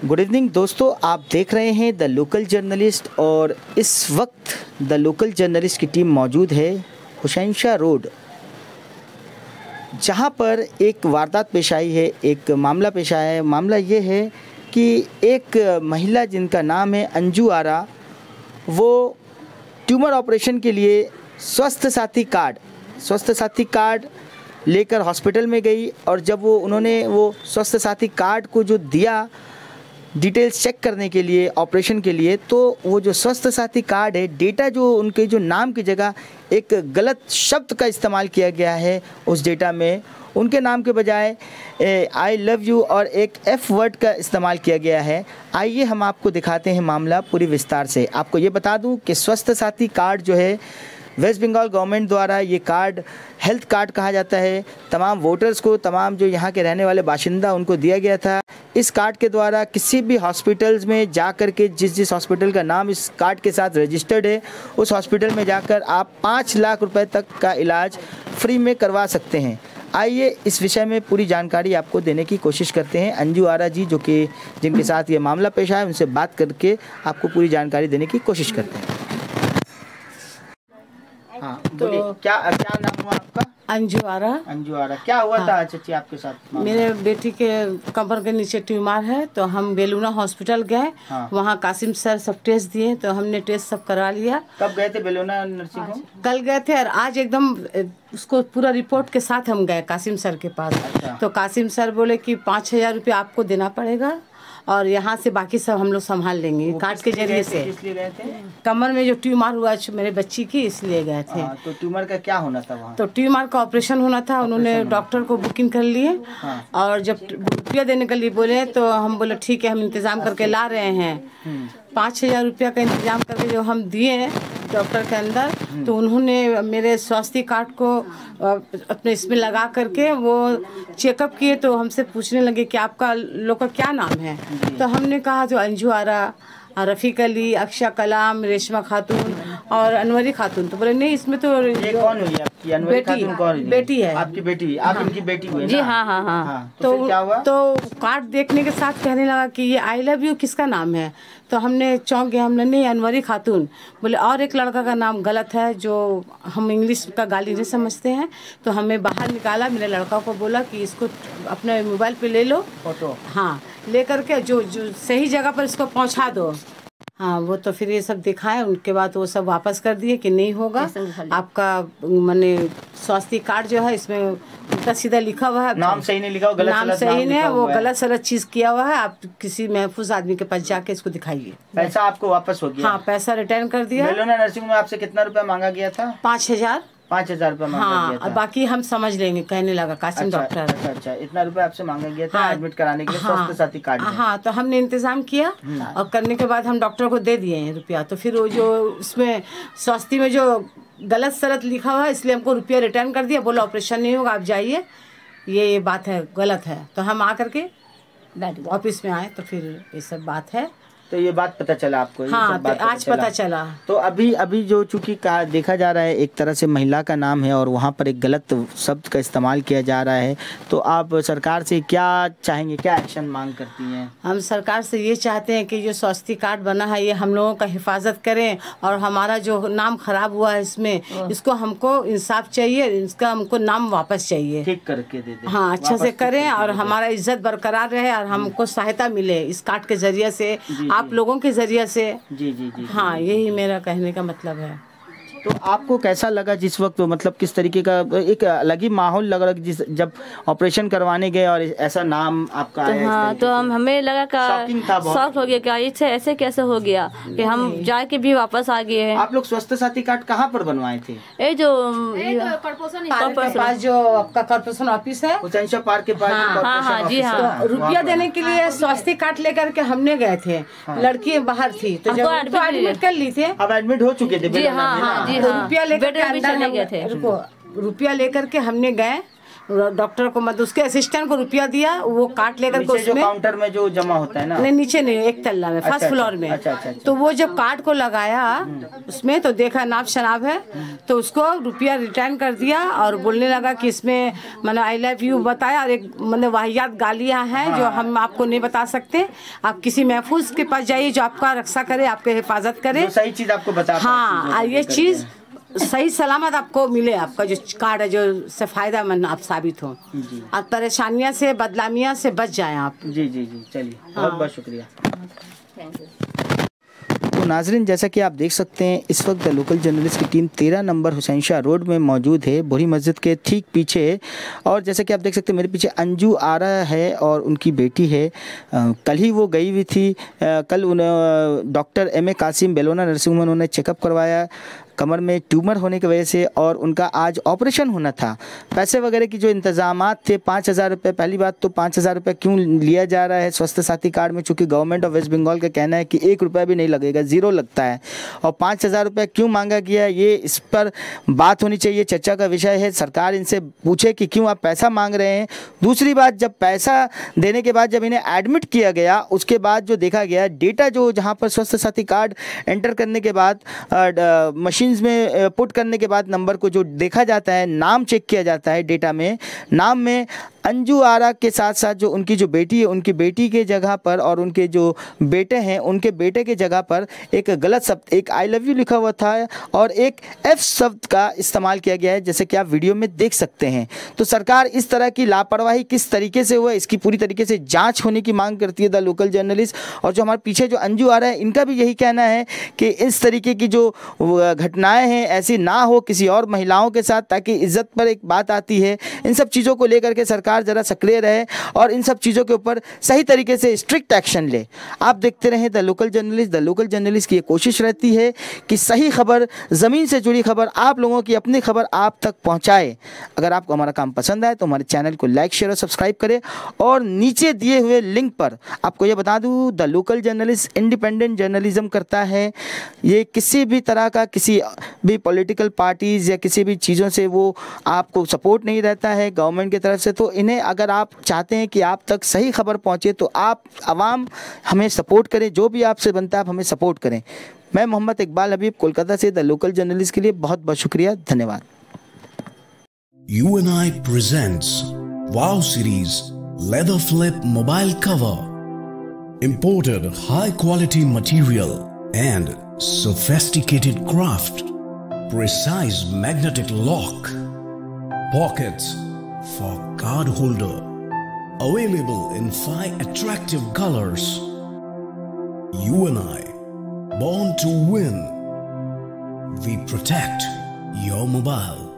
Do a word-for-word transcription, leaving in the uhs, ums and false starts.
Good evening दोस्तों, आप देख रहे हैं द लोकल जर्नलिस्ट और इस वक्त द लोकल जर्नलिस्ट की टीम मौजूद है हुसैनशाह रोड, जहां पर एक वारदात पेश आई है, एक मामला पेश आया है। मामला ये है कि एक महिला जिनका नाम है अंजू आरा, वो ट्यूमर ऑपरेशन के लिए स्वस्थ साथी कार्ड स्वस्थ साथी कार्ड लेकर हॉस्पिटल में गई और जब वो उन्होंने वो स्वस्थ साथी कार्ड को जो दिया डिटेल्स चेक करने के लिए ऑपरेशन के लिए, तो वो जो स्वस्थ साथी कार्ड है, डेटा जो उनके जो नाम की जगह एक गलत शब्द का इस्तेमाल किया गया है उस डेटा में। उनके नाम के बजाय आई लव यू और एक एफ़ वर्ड का इस्तेमाल किया गया है। आइए हम आपको दिखाते हैं मामला पूरी विस्तार से। आपको ये बता दूं कि स्वस्थ साथी कार्ड जो है वेस्ट बंगाल गवर्नमेंट द्वारा ये कार्ड हेल्थ कार्ड कहा जाता है। तमाम वोटर्स को, तमाम जो यहाँ के रहने वाले बाशिंदा, उनको दिया गया था। इस कार्ड के द्वारा किसी भी हॉस्पिटल्स में जा कर के जिस जिस हॉस्पिटल का नाम इस कार्ड के साथ रजिस्टर्ड है, उस हॉस्पिटल में जाकर आप पाँच लाख रुपए तक का इलाज फ्री में करवा सकते हैं। आइए इस विषय में पूरी जानकारी आपको देने की कोशिश करते हैं। अंजू आरा जी, जो कि जिनके साथ ये मामला पेश आया, उनसे बात करके आपको पूरी जानकारी देने की कोशिश करते हैं। हाँ, तो क्या क्या नाम हुआ आपका? अंजू आरा। अंजू आरा, क्या हुआ हाँ। था चाची आपके साथ? मेरे बेटी के कमर के नीचे ट्यूमर है, तो हम बेलूना हॉस्पिटल गए। हाँ। वहाँ कासिम सर सब टेस्ट दिए, तो हमने टेस्ट सब करा लिया। कब गए थे बेलूना नर्सिंग होम? कल गए थे और आज एकदम उसको पूरा रिपोर्ट के साथ हम गए कासिम सर के पास। अच्छा। तो कासिम सर बोले कि पाँच हजार रुपये आपको देना पड़ेगा और यहाँ से बाकी सब हम लोग संभाल लेंगे कार्ड के जरिए से। किसलिए गए थे? कमर में जो ट्यूमर हुआ मेरे बच्ची की, इसलिए गए थे। आ, तो ट्यूमर का क्या होना था वहाँ? तो ट्यूमर का ऑपरेशन होना था। उन्होंने डॉक्टर को बुकिंग कर लिए। हाँ। और जब रुपया देने के लिए बोले तो हम बोले ठीक है, हम इंतज़ाम करके ला रहे हैं। पाँच हजार रुपया का इंतज़ाम करके जो हम दिए डॉक्टर के अंदर, तो उन्होंने मेरे स्वास्थ्य कार्ड को अपने इसमें लगा करके वो चेकअप किए। तो हमसे पूछने लगे कि आपका लोग का क्या नाम है? तो हमने कहा जो अंजू आरा, रफ़ीक अली, अक्षा कलाम, रेशमा खातून और अनवरी खातून। तो बोले नहीं, इसमें तो ये कौन हुई आपकी? अनवरी खातून कौन हुई? बेटी है। आपकी बेटी? आप हाँ। इनकी बेटी हुई? जी हाँ हाँ हाँ, हाँ। तो, तो क्या हुआ? तो कार्ड देखने के साथ कहने लगा कि ये आई लव यू किसका नाम है? तो हमने चौंक गए, हमने नहीं अनवरी खातून। बोले और एक लड़का का नाम गलत है, जो हम इंग्लिश का गाली नहीं समझते हैं। तो हमें बाहर निकाला, मेरे लड़का को बोला कि इसको अपने मोबाइल पे ले लो फोटो। हाँ, ले करके जो जो सही जगह पर इसको पहुंचा दो। हाँ, वो तो फिर ये सब दिखाए। उनके बाद वो सब वापस कर दिए कि नहीं होगा आपका, माने स्वास्थ्य कार्ड जो है इसमें उल्टा सीधा लिखा हुआ है, नाम सही नहीं लिखा हुआ, गलत नाम सही नहीं है, वो गलत सलत चीज़ किया हुआ है। आप किसी महफूज आदमी के पास जाके इसको दिखाइए। पैसा आपको वापस हो गया? हाँ, पैसा रिटर्न कर दिया। बेलूना नर्सिंग में आपसे कितना रुपया मांगा गया था? पाँच हजार पाँच हजार रुपया मांगा हाँ, गया था। बाकी हम समझ लेंगे, कहने लगा कासिम अच्छा, डॉक्टर। अच्छा अच्छा, इतना रुपया आपसे मांगा गया था हाँ, एडमिट कराने के लिए हाँ, स्वास्थ्य साथी कार्ड में। हाँ, तो हमने इंतजाम किया और करने के बाद हम डॉक्टर को दे दिए रुपया। तो फिर वो जो उसमें स्वास्थ्य में जो गलत सलत लिखा हुआ है, इसलिए हमको रुपया रिटर्न कर दिया। बोला ऑपरेशन नहीं होगा, आप जाइए, ये ये बात है, गलत है। तो हम आ करके ऑफिस में आए तो फिर ये सब बात है। तो ये बात पता चला आपको? हाँ, तो आज पता, पता चला। तो अभी अभी जो चूंकि कहा देखा जा रहा है एक तरह से महिला का नाम है और वहाँ पर एक गलत शब्द का इस्तेमाल किया जा रहा है, तो आप सरकार से क्या चाहेंगे, क्या एक्शन मांग करती हैं? हम सरकार से ये चाहते हैं कि जो स्वास्थ्य कार्ड बना है ये हम लोगों का हिफाजत करें और हमारा जो नाम खराब हुआ है इसमें, इसको हमको इंसाफ चाहिए, इसका हमको नाम वापस चाहिए, ठीक करके दे दें। हाँ, अच्छा से करें और हमारा इज्जत बरकरार रहे और हमको सहायता मिले इस कार्ड के जरिए से, आप लोगों के जरिए से। जी जी जी। हाँ, यही मेरा कहने का मतलब है। तो आपको कैसा लगा जिस वक्त, मतलब किस तरीके का एक अलग ही माहौल लग रहा जिस जब ऑपरेशन करवाने गए और ऐसा नाम आपका तो आया? हाँ, तो हम हमें लगा का शॉक हो गया, क्या इससे ऐसे कैसे हो गया कि हम जाके भी वापस आ गए हैं। आप लोग स्वास्थ्य साथी कार्ड कहाँ पर बनवाए थे? ये जो पास जो आपका कॉर्पोरेशन ऑफिस है हुसैनशाह पार्क के पास। हाँ हाँ जी हाँ। रुपया देने के लिए स्वास्थ्य कार्ड लेकर के हमने गए थे, लड़की बाहर थी तो एडमिट कर ली थे। अब एडमिट हो चुके थे? जी हाँ हाँ जी हाँ। रुपया लेकर के अंदर गए थे। रुको, रुपया लेकर के हमने गए डॉक्टर को मतलब उसके असिस्टेंट को रुपया दिया, वो कार्ड लेकर के उसमें काउंटर में जो जमा होता है ना, नहीं नीचे नहीं, एक तल्ला में, फर्स्ट फ्लोर में। अच्छा, अच्छा, अच्छा। तो वो जब कार्ड को लगाया उसमें तो देखा नाप शनाब है, तो उसको रुपया रिटर्न कर दिया और बोलने लगा कि इसमें मतलब आई लव यू बताया, और एक मतलब वाहियात गालियाँ हैं जो हम आपको नहीं बता सकते। आप किसी महफूज के पास जाइए जो आपका रक्षा करे, आपके हिफाजत करे, सही चीज आपको बता। हाँ, ये चीज सही सलामत आपको मिले, आपका जो कार्ड है जो से फायदा मंद आप साबित हो, आप परेशानियां से बदलामियां से बच जाएं आप। जी जी जी, चलिए, बहुत बहुत शुक्रिया। तो नाजरीन, जैसा कि आप देख सकते हैं इस वक्त द लोकल जर्नलिस्ट की टीम तेरह नंबर हुसैन शाह रोड में मौजूद है, बुरी मस्जिद के ठीक पीछे। और जैसा कि आप देख सकते हैं मेरे पीछे अंजू आरा है और उनकी बेटी है। आ, कल ही वो गई हुई थी, आ, कल उन्हें doctor M A Kasim Bellona nursing home उन्होंने चेकअप करवाया कमर में ट्यूमर होने की वजह से, और उनका आज ऑपरेशन होना था। पैसे वगैरह की जो इंतजामात थे, पाँच हज़ार रुपये, पहली बात तो पाँच हज़ार रुपये क्यों लिया जा रहा है स्वास्थ्य साथी कार्ड में, चूँकि गवर्नमेंट ऑफ वेस्ट बंगाल का कहना है कि एक रुपया भी नहीं लगेगा, ज़ीरो लगता है। और पाँच हज़ार रुपये क्यों मांगा गया, ये इस पर बात होनी चाहिए, चर्चा का विषय है। सरकार इनसे पूछे कि क्यों आप पैसा मांग रहे हैं। दूसरी बात, जब पैसा देने के बाद जब इन्हें एडमिट किया गया, उसके बाद जो देखा गया डेटा, जो जहाँ पर स्वास्थ्य साथी कार्ड एंटर करने के बाद मशीन में पुट करने के बाद नंबर को जो देखा जाता है, नाम चेक किया जाता है डेटा में, नाम में अंजू आरा के साथ साथ जो उनकी जो बेटी है, उनकी बेटी के जगह पर और उनके जो बेटे हैं, उनके बेटे के जगह पर एक गलत शब्द, एक आई लव यू लिखा हुआ था और एक एफ शब्द का इस्तेमाल किया गया है, जैसे कि आप वीडियो में देख सकते हैं। तो सरकार इस तरह की लापरवाही किस तरीके से हुआ, इसकी पूरी तरीके से जांच होने की मांग करती है द लोकल जर्नलिस्ट। और जो हमारे पीछे जो अंजू आरा है, इनका भी यही कहना है कि इस तरीके की जो घटनाएं हैं ऐसी ना हो किसी और महिलाओं के साथ, ताकि इज्जत पर एक बात आती है। इन सब चीज़ों को लेकर के सरकार जरा सक्रिय रहे और इन सब चीज़ों के ऊपर सही तरीके से स्ट्रिक्ट एक्शन ले। आप देखते रहें the local journalist. The local journalist की ये कोशिश रहती है कि सही खबर, ज़मीन से जुड़ी खबर, आप लोगों की अपनी खबर आप तक पहुंचाए। अगर आपको हमारा काम पसंद आए तो हमारे चैनल को लाइक, शेयर और सब्सक्राइब करें। और नीचे दिए हुए लिंक पर आपको ये बता दूँ, the local journalist independent journalism करता है। ये किसी भी तरह का किसी भी पॉलिटिकल पार्टीज़ या किसी भी चीज़ों से वो आपको सपोर्ट नहीं रहता है गवर्नमेंट की तरफ से। तो इन्हें अगर आप चाहते हैं कि आप तक सही खबर पहुंचे तो आप आवाम हमें सपोर्ट करें, जो भी आपसे बनता है आप हमें सपोर्ट करें। मैं मोहम्मद इकबाल हबीब कोलकाता से द लोकल जर्नलिस्ट के लिए बहुत बहुत शुक्रिया, धन्यवाद। U N I presents Wow Series Leather Flip Mobile Cover. Imported high quality material and sophisticated craft. Precise magnetic lock. Pockets for card holder. Available in five attractive colors. U N I, born to win. We protect your mobile.